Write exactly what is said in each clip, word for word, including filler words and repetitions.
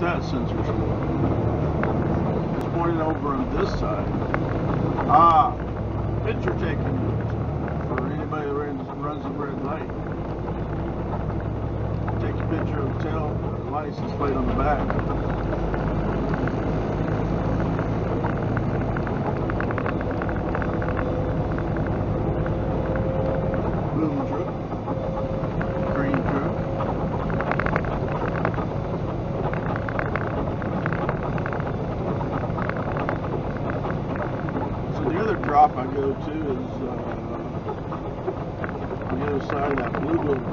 that censorship? It's pointing over on this side. Ah, picture taking for anybody that runs, runs a red light. Take a picture of the tail, the license plate on the back. Blue truck, green truck. So the other drop I go to is uh, on the other side of that blue building.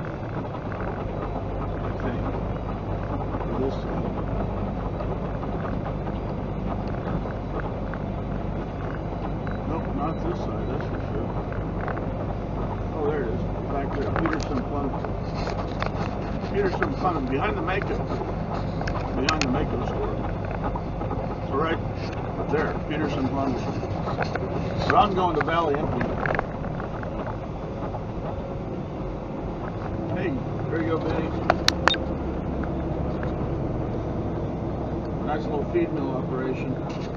This side. Nope, not this side, that's for sure. Oh, there it is. Back there, Peterson Plumbing. Peterson Plumbing, behind the Mako. Behind the Mako store. So right there, Peterson Plumbing. But I'm going to Valley Empty. Hey, there you go, Benny. Nice little feed mill operation.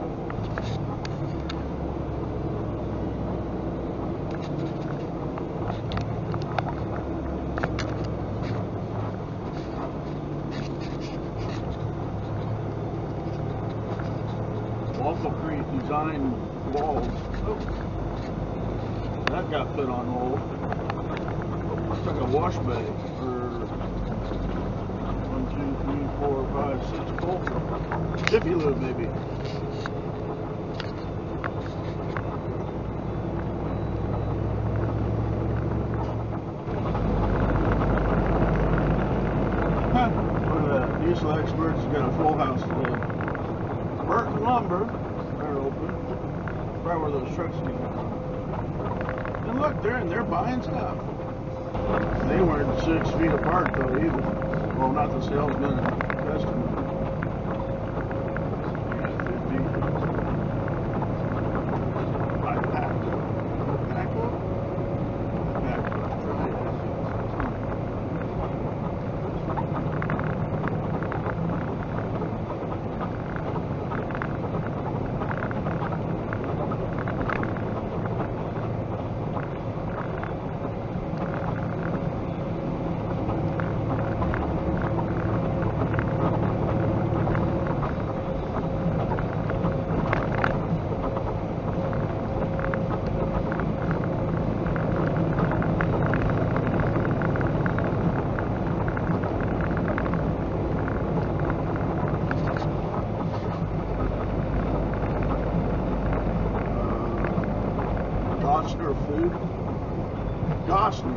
Waffle Creek design walls. Oh, that got put on hold. Looks like a wash bay. Or one, two, three, four, five, six bolts. Jiffy lube, maybe. Huh. Look at that. Diesel Experts got a full house today. Burton Lumber, they're open. Right where those trucks get. And look, they're in there buying stuff. They weren't six feet apart though either. Well, not the salesman and the customer. Gosner food. Gosner.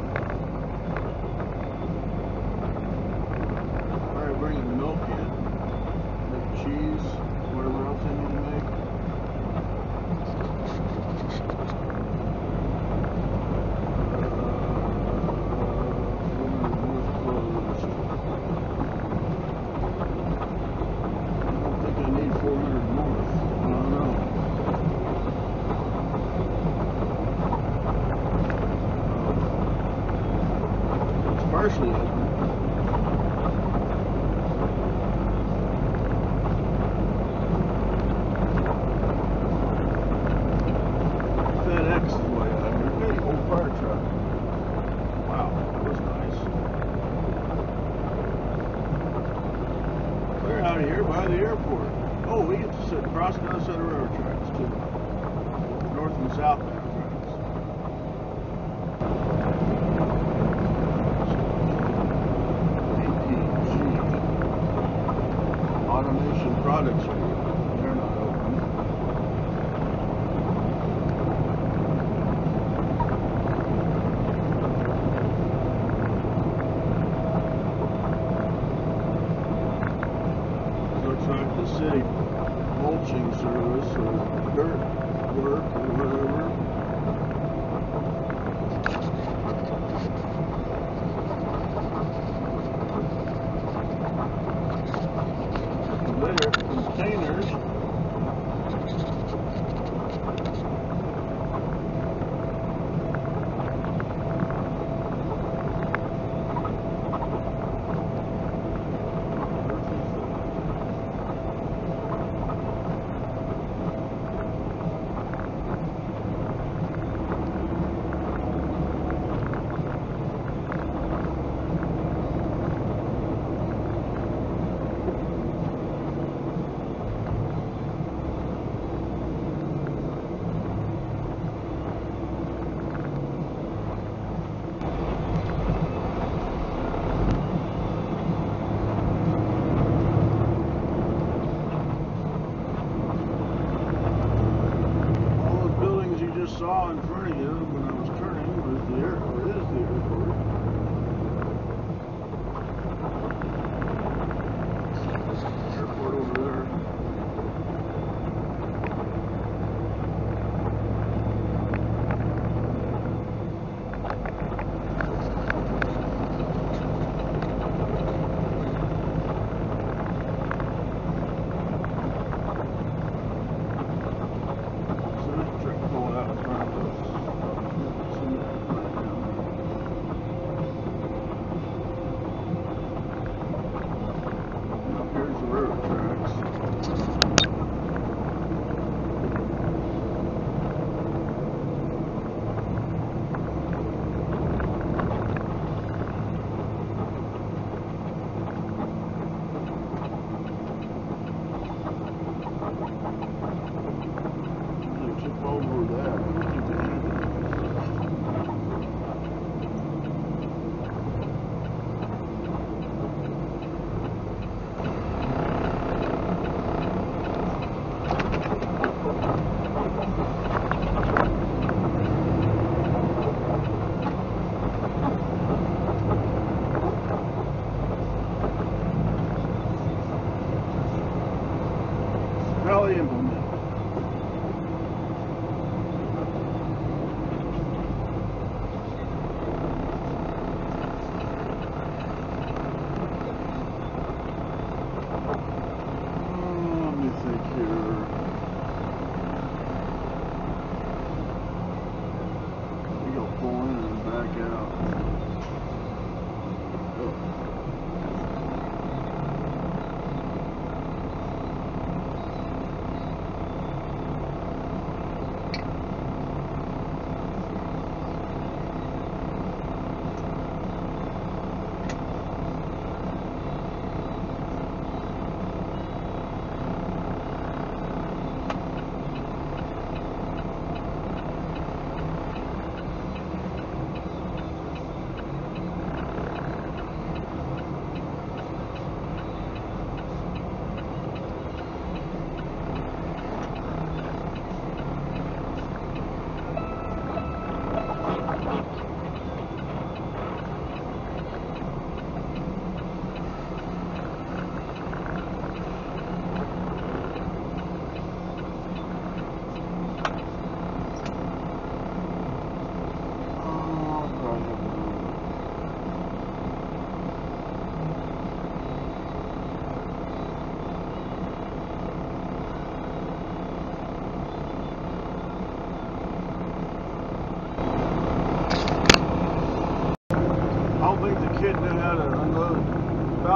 Alright, bringing the milk in. Make cheese, whatever else they need to make. Uh, I don't think I need four hundred north. I don't know. Partially open. FedEx is way out here. Hey, old fire truck. Wow, that was nice. They're out here by the airport. Oh, we get to sit across the other side of railroad tracks too. North and southbound tracks. Automation products, they're not open. Looks like the city mulching service or dirt work or whatever. There, containers.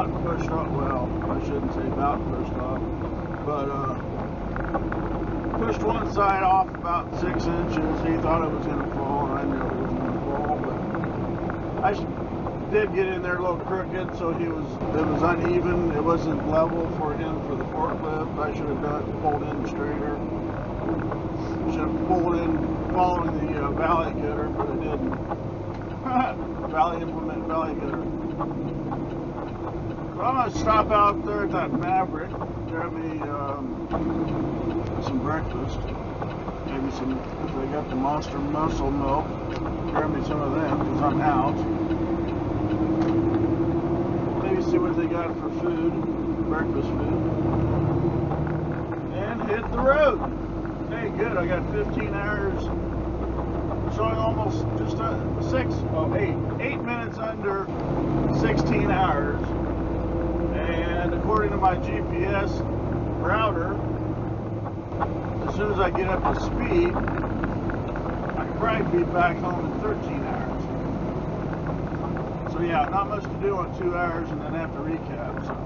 about pushed off. Well, I shouldn't say about pushed off, but uh, pushed one side off about six inches. He thought it was going to fall, and I knew it was going to fall, but I did get in there a little crooked, so he was it was uneven. It wasn't level for him for the forklift. I should have done pulled in straighter. Should have pulled in following the uh, valley getter, but I didn't. Valley implement valley getter. So I'm gonna stop out there at that Maverick, grab me um, some breakfast, maybe some. If they got the Monster Muscle milk, grab me some of them because I'm out. Maybe see what they got for food, breakfast food, and hit the road. Hey, good. I got fifteen hours. Showing almost just uh, six, oh, eight, eight minutes under sixteen hours, and according to my G P S router, as soon as I get up to speed, I could probably be back home in thirteen hours. So yeah, not much to do on two hours, and then have to recap. So,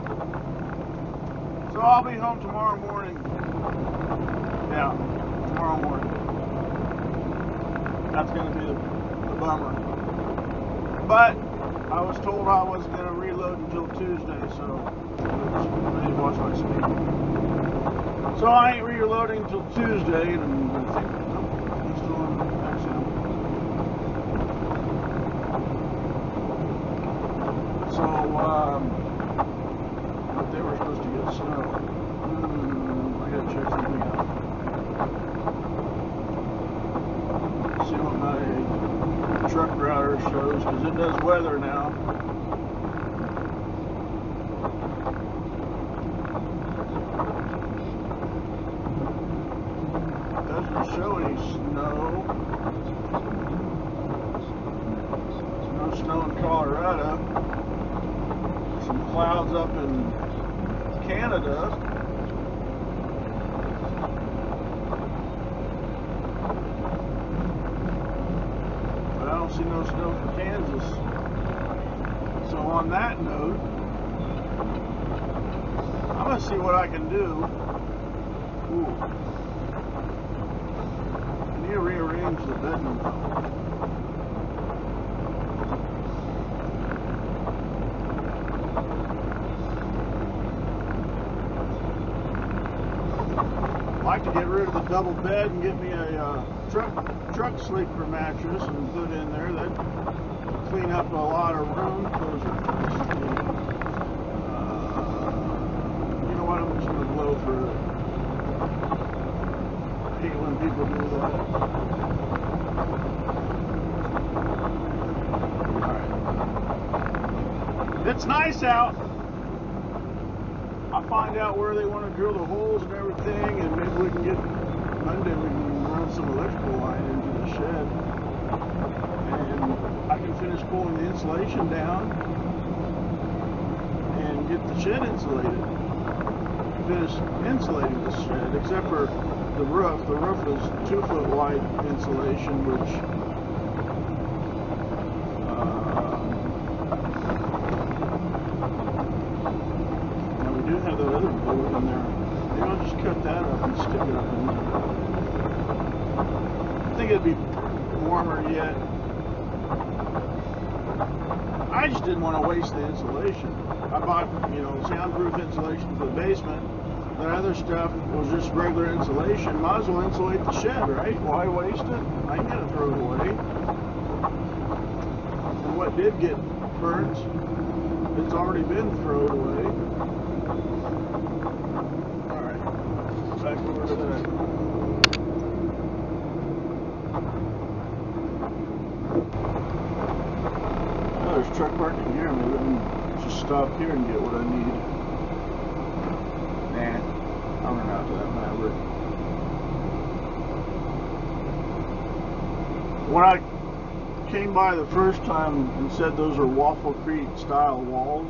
so I'll be home tomorrow morning. Yeah, tomorrow morning. That's going to be the, the bummer. But I was told I wasn't going to reload until Tuesday, so I need to watch my speed. So I ain't reloading until Tuesday, and I'm going to think, nope, I'm still on X M. So, um, but they were supposed to get snow. Mm, I got to check something out. See what my truck router shows, because it does weather now. It doesn't show any snow. There's no snow in Colorado. Some clouds up in Canada. See no snow for Kansas. So on that note, I'm gonna see what I can do. Ooh. I need to rearrange the bedroom. I'd like to get rid of the double bed and get me a uh, truck truck sleeper mattress and put in there. That clean up a lot of room. Those are uh, you know what? I'm just gonna blow through it. I hate when people do that. Alright. It's nice out. I'll find out where they want to drill the holes and everything, and maybe we can get Monday we can run some electrical line into the shed, and I can finish pulling the insulation down and get the shed insulated. Finish insulating the shed, except for the roof. The roof is two foot wide insulation, which do have that other bolt in there. Maybe I'll just cut that up and stick it up in there. I think it'd be warmer yet. I just didn't want to waste the insulation. I bought, you know, soundproof insulation for the basement. That other stuff was just regular insulation. Might as well insulate the shed, right? Why waste it? I ain't gonna throw it away. And what did get burnt, it's already been thrown away. Back over to that. Oh, there's truck parking here. Maybe I can just stop here and get what I need. Nah, I'll run out to that Maverick. When I came by the first time and said those are Waffle Creek style walls,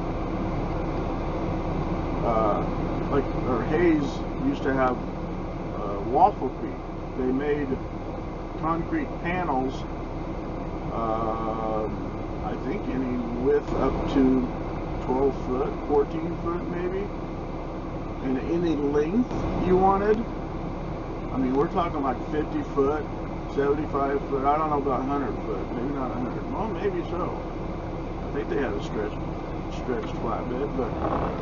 uh, like, or Hayes used to have uh, Waffle Creek. They made concrete panels, uh, I think any width up to twelve foot, fourteen foot maybe. And any length you wanted. I mean, we're talking like fifty foot, seventy-five foot. I don't know about one hundred foot. Maybe not one hundred. Well, maybe so. I think they had a stretched, stretched flatbed, but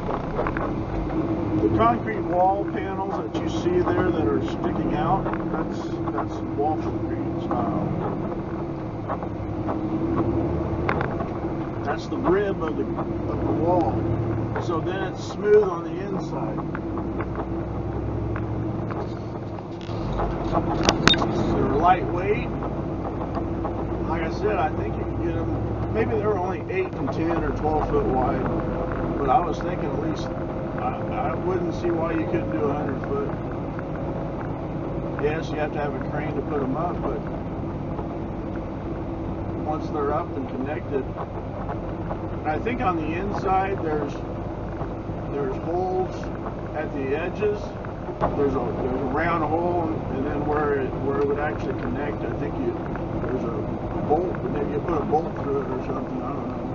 the concrete wall panels that you see there that are sticking out, that's that's waffle green style. That's the rib of the of the wall. So then it's smooth on the inside. They're lightweight. Like I said, I think you can get them. Maybe they were only eight and ten or twelve foot wide, but I was thinking at least I, I wouldn't see why you couldn't do a hundred foot. Yes, you have to have a crane to put them up, but once they're up and connected, I think on the inside there's there's holes at the edges. There's a there's a round hole, and then where it where it would actually connect, I think you there's a bolt. Maybe you put a bolt through it or something. I don't know.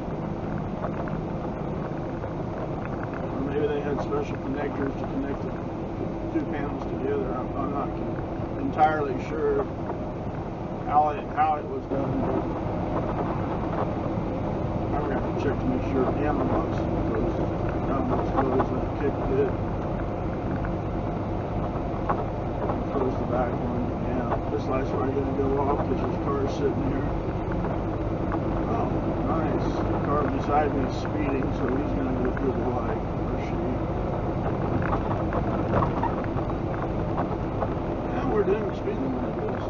Or maybe they had special connectors to connect the two panels together. I'm, I'm not entirely sure how it how it was done. But I'm gonna have to check to make sure the hammer box goes down those closed and kick it. Close the back one. Yeah, this light's probably gonna go off because there's cars sitting here. Oh, nice. The car beside me is speeding, so he's gonna go through the light. Or she. And we're doing the speed limit of this.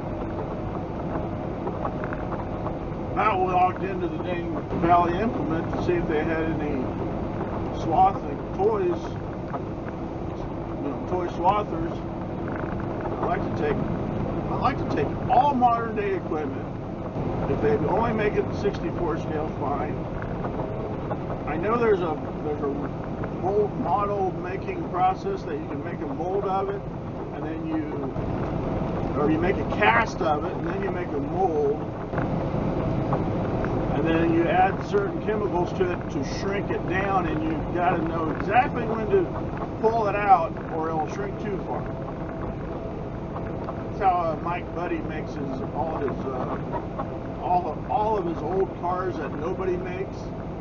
Now we logged into the dang Valley Implement to see if they had any swathing toys, you know, toy swathers. I like to take, I like to take all modern day equipment. If they only make it sixty-four scale, fine. I know there's a there's a mold model making process that you can make a mold of it, and then you, or you make a cast of it, and then you make a mold. And then you add certain chemicals to it to shrink it down, and you've got to know exactly when to pull it out or it'll shrink too far. That's how uh, Mike Buddy makes his all his uh, all of, all of his old cars that nobody makes.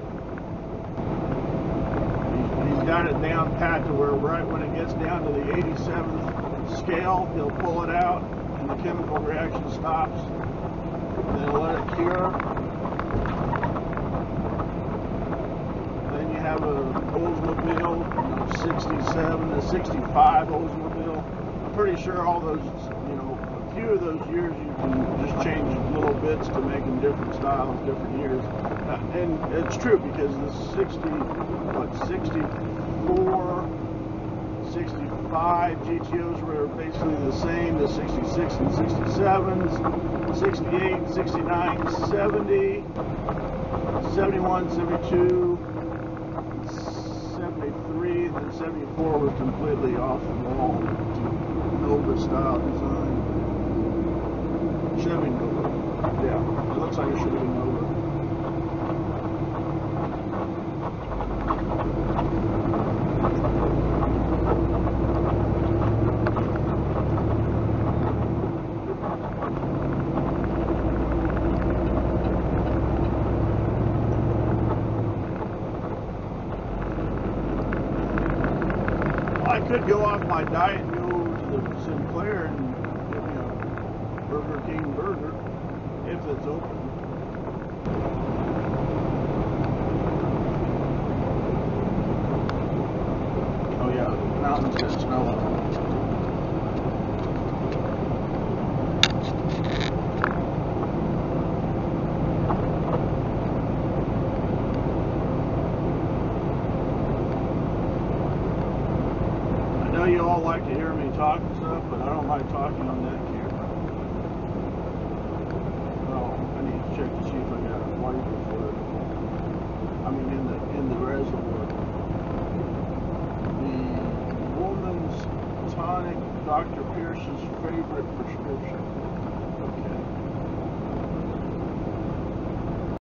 He's, he's got it down pat to where right when it gets down to the eighty-seventh scale, he'll pull it out, and the chemical reaction stops. And then he'll let it cure. Have a Oldsmobile, you know, sixty-seven to sixty-five Oldsmobile. I'm pretty sure all those, you know, a few of those years you can just change little bits to make them different styles, different years. Uh, and it's true because the sixty, what, sixty-four, sixty-five G T Os were basically the same. The sixty-six and sixty-sevens, sixty-eight, sixty-nine, seventy, seventy-one, seventy-two. seventy-three and then seventy-four was completely off the wall to Nova style design. Chevy Nova. Yeah, it looks like a Chevy Nova. I could go off my diet and go to the Sinclair and get me a Burger King burger if it's open. Oh yeah, mountains that smell it. You all like to hear me talk and stuff, but I don't like talking on that camera. Oh, I need to check to see if I got a wiper for it. I mean, in the in the reservoir. The woman's tonic, Doctor Pierce's favorite prescription.